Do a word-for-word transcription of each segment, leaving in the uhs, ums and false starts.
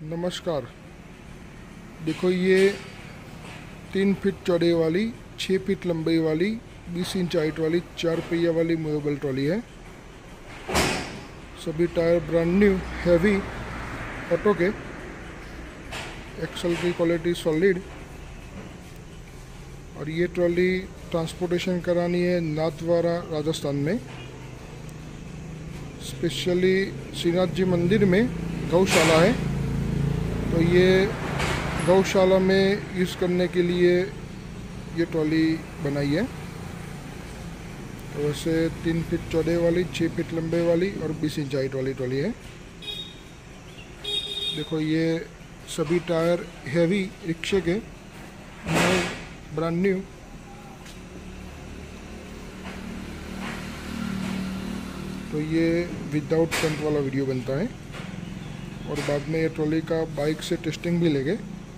नमस्कार। देखो, ये तीन फीट चौड़े वाली, छः फीट लंबाई वाली, बीस इंच हाइट वाली चार पहिया वाली मूवेबल ट्रॉली है। सभी tyre brand new, heavy, auto के। एक्सल की क्वालिटी सॉलिड। और ये ट्रॉली ट्रांसपोर्टेशन करानी है नाथद्वारा राजस्थान में, स्पेशली श्रीनाथ जी मंदिर में गौशाला है, तो ये गौशाला में यूज़ करने के लिए ये ट्रॉली बनाई है। तो वैसे तीन फीट चौड़े वाली, छः फीट लंबे वाली और बीस इंच हाइट वाली ट्रॉली है। देखो, ये सभी टायर हैवी रिक्शे के, ब्रांड न्यू। तो ये विदाउट फ्रंट वाला वीडियो बनता है और बाद में ये ट्रॉली का बाइक से टेस्टिंग भी लेंगे।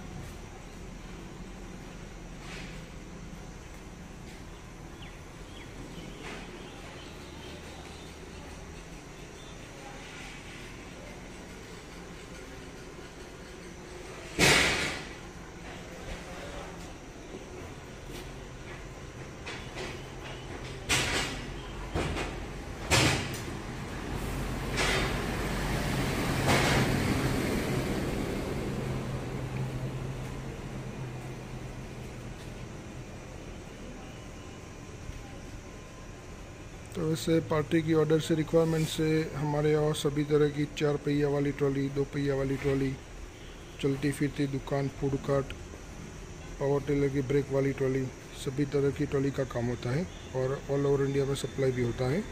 तो वैसे पार्टी की ऑर्डर से, रिक्वायरमेंट से हमारे यहाँ सभी तरह की चार पहिया वाली ट्रॉली, दो पहिया वाली ट्रॉली, चलती फिरती दुकान, फूड कार्ट, पावर टेलर की ब्रेक वाली ट्रॉली, सभी तरह की ट्रॉली का काम होता है और ऑल ओवर इंडिया में सप्लाई भी होता है।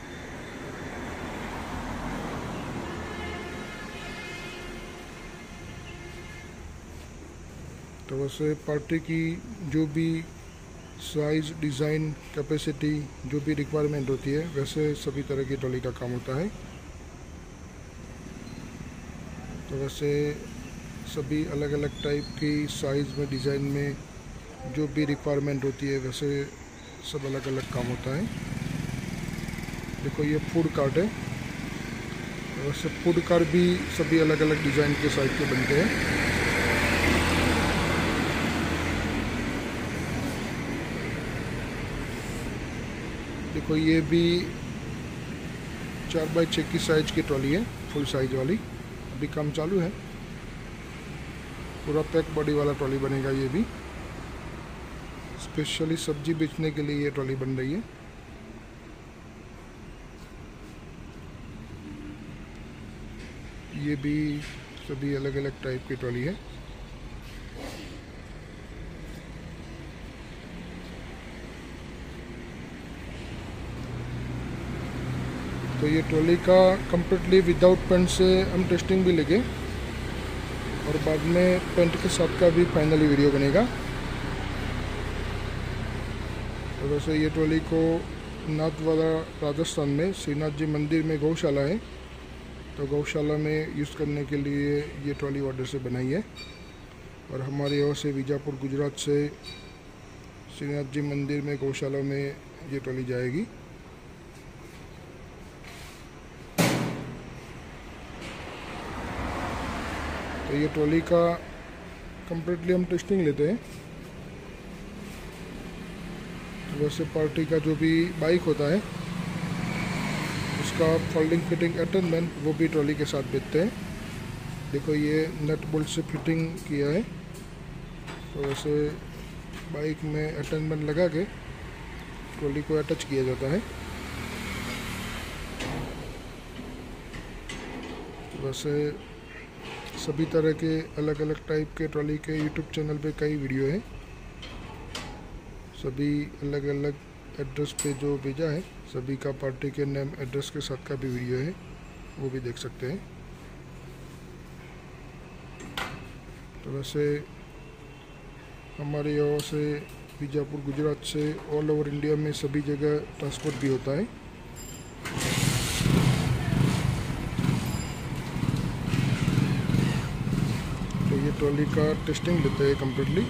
तो वैसे पार्टी की जो भी साइज़, डिज़ाइन, कैपेसिटी, जो भी रिक्वायरमेंट होती है, वैसे सभी तरह की ट्रॉली का काम होता है। तो वैसे सभी अलग अलग टाइप की साइज़ में, डिज़ाइन में जो भी रिक्वायरमेंट होती है, वैसे सब अलग अलग काम होता है। देखो, ये फूड कार्ट है। वैसे फूड कार्ट भी सभी अलग अलग डिज़ाइन के, साइज़ के बनते हैं। देखो, ये भी चार बाई छः की साइज की ट्रॉली है, फुल साइज वाली। अभी काम चालू है। पूरा पैक बॉडी वाला ट्रॉली बनेगा। ये भी स्पेशली सब्जी बेचने के लिए ये ट्रॉली बन रही है। ये भी सभी अलग अलग टाइप की ट्रॉली है। तो ये ट्रॉली का कम्प्लीटली विदाउट पेंट से हम टेस्टिंग भी लेंगे और बाद में पेंट के साथ का भी फाइनली वीडियो बनेगा। तो वैसे ये ट्रॉली को नाथद्वारा राजस्थान में श्रीनाथ जी मंदिर में गौशाला है, तो गौशाला में यूज़ करने के लिए ये ट्रॉली ऑर्डर से बनाई है। और हमारे यहाँ से बीजापुर गुजरात से श्रीनाथ जी मंदिर में गौशाला में ये ट्रॉली जाएगी। तो ये ट्रॉली का कम्प्लीटली हम टेस्टिंग लेते हैं। तो वैसे पार्टी का जो भी बाइक होता है, उसका फोल्डिंग फिटिंग अटैचमेंट वो भी ट्रॉली के साथ बेचते हैं। देखो, ये नट बोल्ट से फिटिंग किया है। तो वैसे बाइक में अटैचमेंट लगा के ट्रॉली को अटैच किया जाता है। तो वैसे सभी तरह के अलग अलग टाइप के ट्रॉली के यूट्यूब चैनल पे कई वीडियो हैं। सभी अलग अलग एड्रेस पे जो भेजा है, सभी का पार्टी के नेम, एड्रेस के साथ का भी वीडियो है, वो भी देख सकते हैं। तो वैसे हमारे यहाँ से बीजापुर गुजरात से ऑल ओवर इंडिया में सभी जगह ट्रांसपोर्ट भी होता है। तो ये ट्रॉली का टेस्टिंग लेते हैं कम्प्लीटली।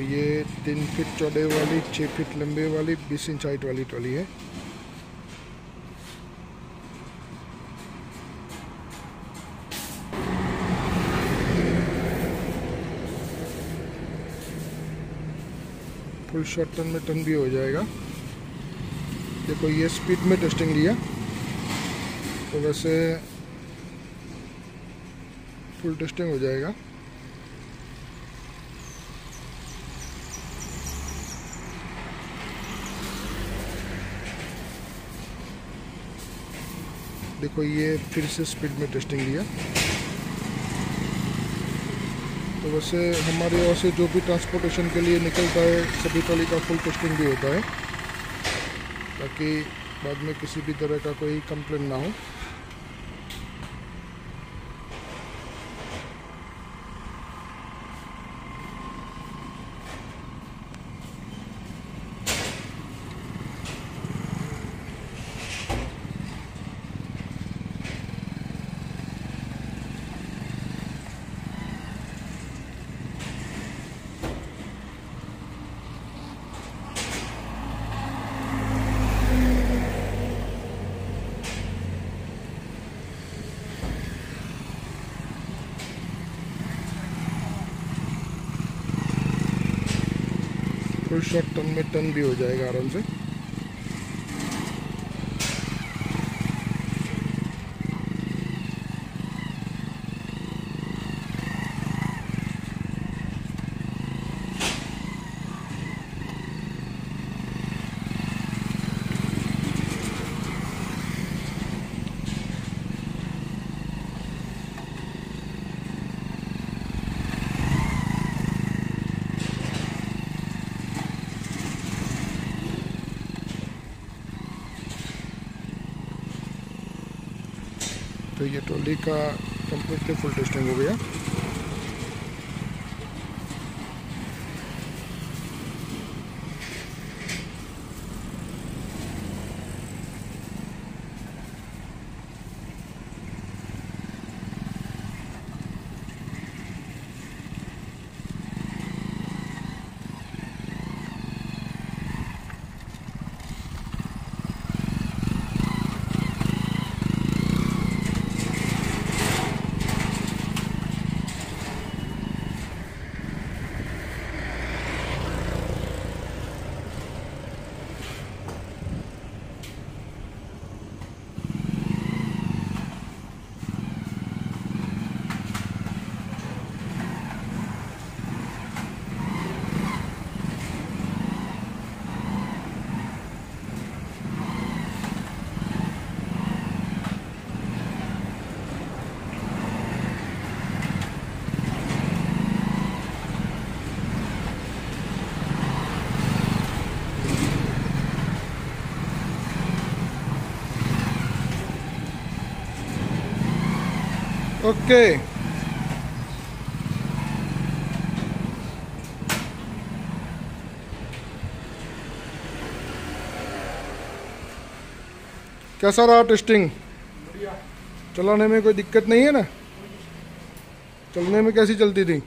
ये तीन फीट चौड़े वाली, छः फीट लंबे वाली, बीस इंच हाइट वाली ट्रॉली है। फुल शॉर्ट टन में टन भी हो जाएगा। देखो ये स्पीड में टेस्टिंग लिया, तो वैसे फुल टेस्टिंग हो जाएगा। देखो ये फिर से स्पीड में टेस्टिंग लिया। तो वैसे हमारे यहाँ से जो भी ट्रांसपोर्टेशन के लिए निकलता है सभी ट्रॉली का फुल टेस्टिंग भी होता है, ताकि बाद में किसी भी तरह का कोई कंप्लेन ना हो। फुल शॉर्ट टन में टन भी हो जाएगा आराम से। तो ये ट्रॉली का कंप्लीटली फुल टेस्टिंग हो गया। ओके, कैसा रहा टेस्टिंग? चलाने में कोई दिक्कत नहीं है ना? चलने में कैसी चलती थी?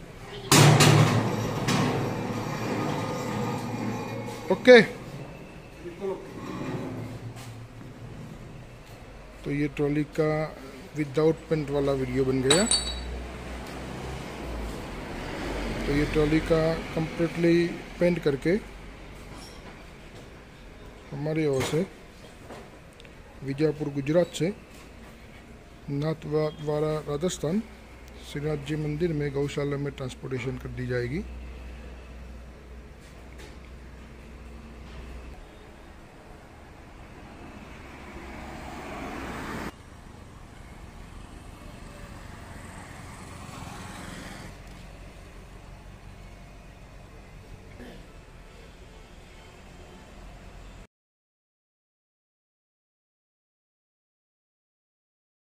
ओके। तो ये ट्रॉली का विदाउट पेंट वाला वीडियो बन गया। तो ये ट्रॉली का कंप्लीटली पेंट करके हमारे ओर से विजयपुर गुजरात से नाथद्वारा राजस्थान श्रीनाथ जी मंदिर में गौशाला में ट्रांसपोर्टेशन कर दी जाएगी।